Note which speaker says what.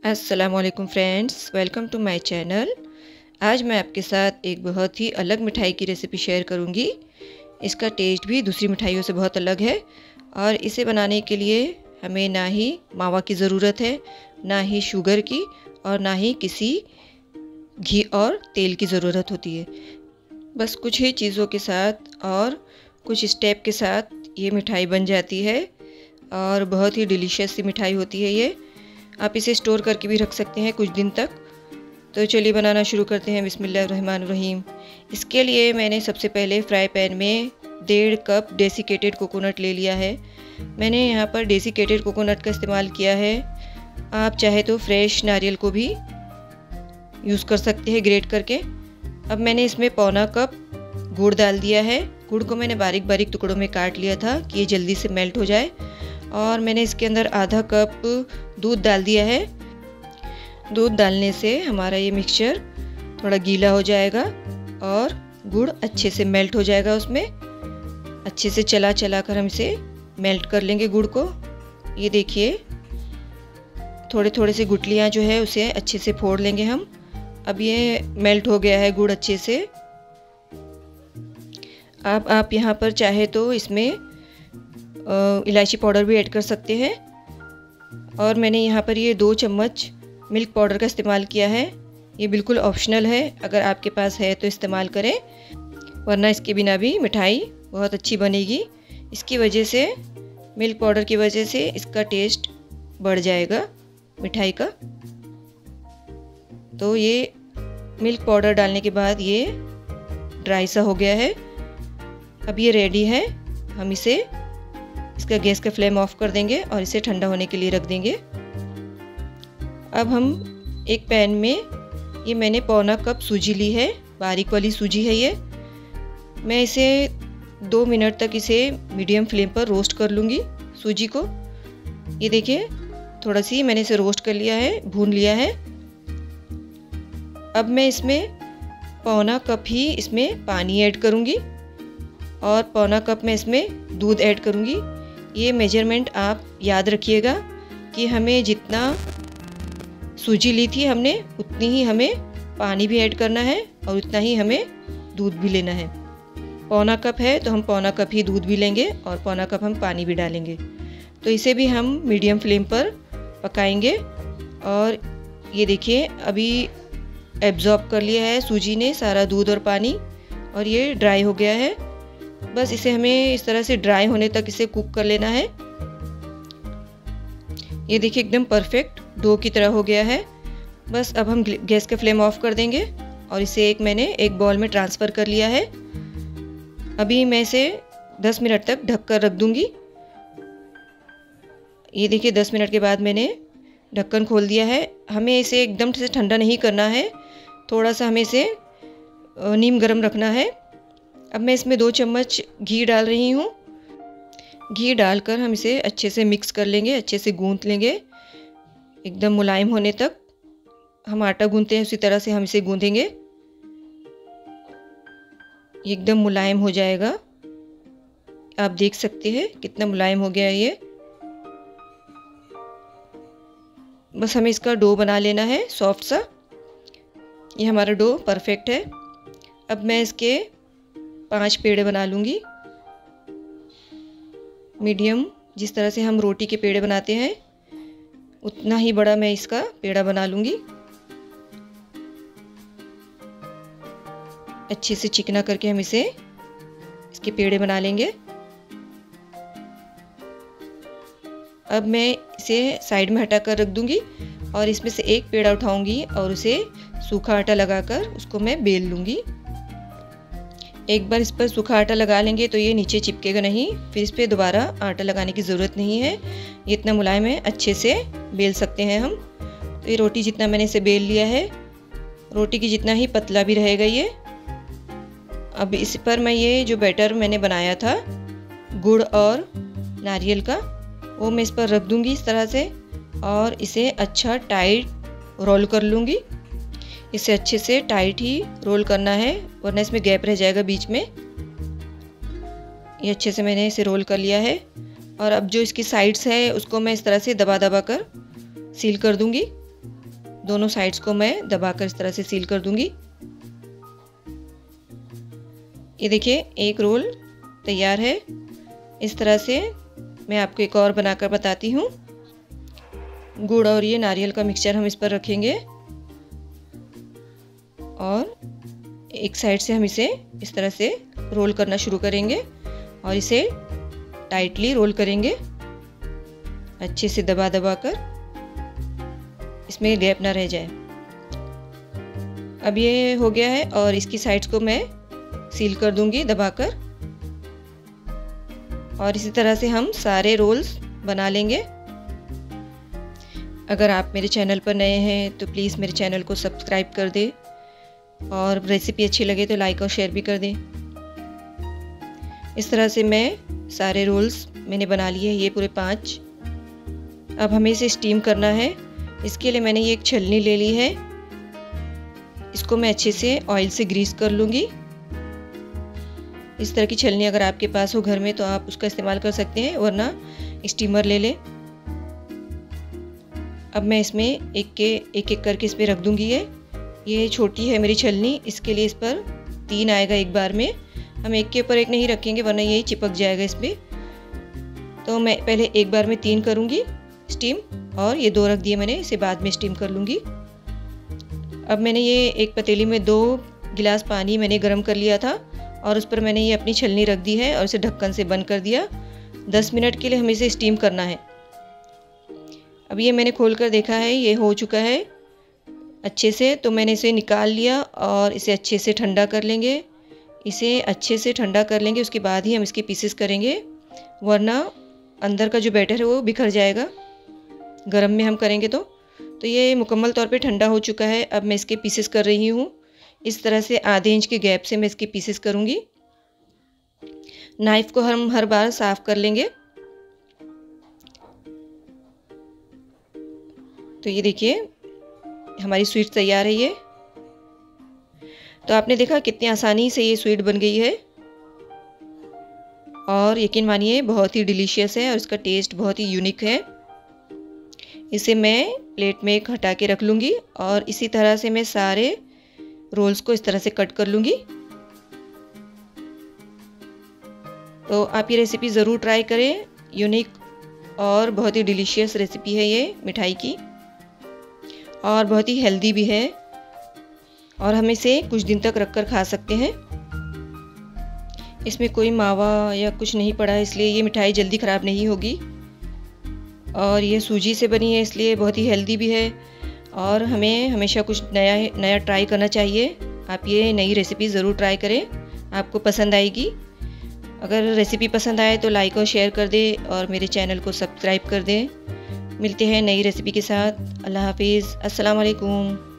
Speaker 1: अस्सलामुअलैकुम friends, welcome to my channel. आज मैं आपके साथ एक बहुत ही अलग मिठाई की रेसिपी शेयर करूंगी। इसका टेस्ट भी दूसरी मिठाइयों से बहुत अलग है और इसे बनाने के लिए हमें ना ही मावा की ज़रूरत है, ना ही शुगर की और ना ही किसी घी और तेल की ज़रूरत होती है। बस कुछ ही चीज़ों के साथ और कुछ स्टेप के साथ ये मिठाई बन जाती है और बहुत ही डिलीशियस सी मिठाई होती है ये। आप इसे स्टोर करके भी रख सकते हैं कुछ दिन तक। तो चलिए बनाना शुरू करते हैं। बिस्मिल्लाहिर्रहमानिर्रहीम। इसके लिए मैंने सबसे पहले फ्राई पैन में 1.5 कप डेसिकेटेड कोकोनट ले लिया है। मैंने यहाँ पर डेसिकेटेड कोकोनट का इस्तेमाल किया है। आप चाहे तो फ्रेश नारियल को भी यूज़ कर सकते हैं ग्रेट करके। अब मैंने इसमें 1/4 कप गुड़ डाल दिया है। गुड़ को मैंने बारीक बारीक टुकड़ों में काट लिया था कि ये जल्दी से मेल्ट हो जाए। और मैंने इसके अंदर आधा कप दूध डाल दिया है। दूध डालने से हमारा ये मिक्सचर थोड़ा गीला हो जाएगा और गुड़ अच्छे से मेल्ट हो जाएगा। उसमें अच्छे से चला चला कर हम इसे मेल्ट कर लेंगे गुड़ को। ये देखिए, थोड़े थोड़े से गुठलियाँ जो है उसे अच्छे से फोड़ लेंगे हम। अब ये मेल्ट हो गया है गुड़ अच्छे से। अब आप यहाँ पर चाहे तो इसमें इलायची पाउडर भी ऐड कर सकते हैं। और मैंने यहाँ पर ये 2 चम्मच मिल्क पाउडर का इस्तेमाल किया है। ये बिल्कुल ऑप्शनल है, अगर आपके पास है तो इस्तेमाल करें, वरना इसके बिना भी मिठाई बहुत अच्छी बनेगी। इसकी वजह से, मिल्क पाउडर की वजह से इसका टेस्ट बढ़ जाएगा मिठाई का। तो ये मिल्क पाउडर डालने के बाद ये ड्राई सा हो गया है। अब ये रेडी है। हम इसका गैस का फ्लेम ऑफ कर देंगे और इसे ठंडा होने के लिए रख देंगे। अब हम एक पैन में ये मैंने 1/4 कप सूजी ली है, बारीक वाली सूजी है ये। मैं इसे 2 मिनट तक इसे मीडियम फ्लेम पर रोस्ट कर लूँगी सूजी को। ये देखिए, थोड़ा सी मैंने इसे रोस्ट कर लिया है, भून लिया है। अब मैं इसमें 1/4 कप ही इसमें पानी ऐड करूँगी और 1/4 कप में इसमें दूध ऐड करूँगी। ये मेजरमेंट आप याद रखिएगा कि हमें जितना सूजी ली थी हमने, उतनी ही हमें पानी भी ऐड करना है और उतना ही हमें दूध भी लेना है। 1/4 कप है तो हम 1/4 कप ही दूध भी लेंगे और 1/4 कप हम पानी भी डालेंगे। तो इसे भी हम मीडियम फ्लेम पर पकाएंगे। और ये देखिए, अभी एब्जॉर्ब कर लिया है सूजी ने सारा दूध और पानी और ये ड्राई हो गया है। बस इसे हमें इस तरह से ड्राई होने तक इसे कुक कर लेना है। ये देखिए, एकदम परफेक्ट डो की तरह हो गया है। बस अब हम गैस का फ्लेम ऑफ कर देंगे और इसे मैंने एक बाउल में ट्रांसफ़र कर लिया है। अभी मैं इसे 10 मिनट तक ढक कर रख दूँगी। ये देखिए, 10 मिनट के बाद मैंने ढक्कन खोल दिया है। हमें इसे एकदम से ठंडा नहीं करना है, थोड़ा सा हमें इसे नीम गर्म रखना है। अब मैं इसमें 2 चम्मच घी डाल रही हूँ। घी डालकर हम इसे अच्छे से मिक्स कर लेंगे, अच्छे से गूंथ लेंगे एकदम मुलायम होने तक। हम आटा गूंथते हैं उसी तरह से हम इसे गूंथेंगे। एकदम मुलायम हो जाएगा। आप देख सकते हैं कितना मुलायम हो गया है ये। बस हमें इसका डो बना लेना है सॉफ्ट सा। ये हमारा डो परफेक्ट है। अब मैं इसके 5 पेड़े बना लूँगी, मीडियम। जिस तरह से हम रोटी के पेड़े बनाते हैं उतना ही बड़ा मैं इसका पेड़ा बना लूँगी। अच्छे से चिकना करके हम इसके पेड़े बना लेंगे। अब मैं इसे साइड में हटा कर रख दूँगी और इसमें से एक पेड़ा उठाऊँगी और उसे सूखा आटा लगाकर उसको मैं बेल लूँगी। एक बार इस पर सूखा आटा लगा लेंगे तो ये नीचे चिपकेगा नहीं, फिर इस पर दोबारा आटा लगाने की ज़रूरत नहीं है। ये इतना मुलायम है, अच्छे से बेल सकते हैं हम। तो ये रोटी जितना मैंने इसे बेल लिया है, रोटी की जितना ही पतला भी रहेगा ये। अब इस पर मैं ये जो बैटर मैंने बनाया था गुड़ और नारियल का, वो मैं इस पर रख दूँगी इस तरह से और इसे अच्छा टाइट रोल कर लूँगी। इसे अच्छे से टाइट ही रोल करना है, वरना इसमें गैप रह जाएगा बीच में। ये अच्छे से मैंने इसे रोल कर लिया है। और अब जो इसकी साइड्स है उसको मैं इस तरह से दबा दबा कर सील कर दूंगी। दोनों साइड्स को मैं दबाकर इस तरह से सील कर दूंगी। ये देखिए एक रोल तैयार है। इस तरह से मैं आपको एक और बनाकर बताती हूँ। गुड़ और ये नारियल का मिक्सचर हम इस पर रखेंगे और एक साइड से हम इसे इस तरह से रोल करना शुरू करेंगे और इसे टाइटली रोल करेंगे, अच्छे से दबा दबा कर, इसमें गैप ना रह जाए। अब ये हो गया है और इसकी साइड्स को मैं सील कर दूंगी दबाकर। और इसी तरह से हम सारे रोल्स बना लेंगे। अगर आप मेरे चैनल पर नए हैं तो प्लीज़ मेरे चैनल को सब्सक्राइब कर दें और रेसिपी अच्छी लगे तो लाइक और शेयर भी कर दें। इस तरह से मैं सारे रोल्स मैंने बना लिए, ये पूरे 5। अब हमें इसे स्टीम करना है। इसके लिए मैंने ये एक छलनी ले ली है। इसको मैं अच्छे से ऑयल से ग्रीस कर लूँगी। इस तरह की छलनी अगर आपके पास हो घर में तो आप उसका इस्तेमाल कर सकते हैं, वरना स्टीमर ले लें। अब मैं इसमें एक करके इस पर रख दूँगी। ये छोटी है मेरी छलनी, इसके लिए इस पर 3 आएगा एक बार में। हम एक के ऊपर एक नहीं रखेंगे वरना यही चिपक जाएगा इस पर। तो मैं पहले एक बार में 3 करूँगी स्टीम, और ये 2 रख दिए मैंने, इसे बाद में स्टीम कर लूँगी। अब मैंने ये एक पतीली में 2 गिलास पानी मैंने गर्म कर लिया था और उस पर मैंने ये अपनी छलनी रख दी है और इसे ढक्कन से बंद कर दिया। 10 मिनट के लिए हमें इसे स्टीम करना है। अब ये मैंने खोल कर देखा है, ये हो चुका है अच्छे से। तो मैंने इसे निकाल लिया और इसे अच्छे से ठंडा कर लेंगे। इसे अच्छे से ठंडा कर लेंगे, उसके बाद ही हम इसके पीसेस करेंगे, वरना अंदर का जो बैटर है वो बिखर जाएगा गरम में हम करेंगे तो। ये मुकम्मल तौर पे ठंडा हो चुका है। अब मैं इसके पीसेस कर रही हूँ। इस तरह से आधे इंच के गैप से मैं इसके पीसेस करूँगी। नाइफ़ को हम हर बार साफ़ कर लेंगे। तो ये देखिए हमारी स्वीट तैयार है। ये तो आपने देखा कितनी आसानी से ये स्वीट बन गई है और यकीन मानिए बहुत ही डिलीशियस है और इसका टेस्ट बहुत ही यूनिक है। इसे मैं प्लेट में हटा के रख लूँगी और इसी तरह से मैं सारे रोल्स को इस तरह से कट कर लूँगी। तो आप ये रेसिपी ज़रूर ट्राई करें। यूनिक और बहुत ही डिलीशियस रेसिपी है ये मिठाई की, और बहुत ही हेल्दी भी है और हम इसे कुछ दिन तक रखकर खा सकते हैं। इसमें कोई मावा या कुछ नहीं पड़ा है, इसलिए ये मिठाई जल्दी ख़राब नहीं होगी। और ये सूजी से बनी है इसलिए बहुत ही हेल्दी भी है। और हमें हमेशा कुछ नया ट्राई करना चाहिए। आप ये नई रेसिपी ज़रूर ट्राई करें, आपको पसंद आएगी। अगर रेसिपी पसंद आए तो लाइक और शेयर कर दें और मेरे चैनल को सब्सक्राइब कर दें। मिलते हैं नई रेसिपी के साथ। अल्लाह हाफिज़। अस्सलाम वालेकुम।